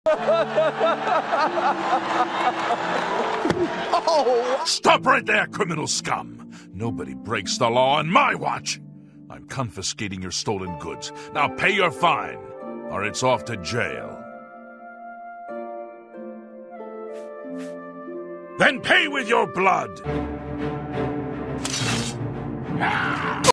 Oh! Stop right there, criminal scum! Nobody breaks the law on my watch! I'm confiscating your stolen goods. Now pay your fine, or it's off to jail. Then pay with your blood!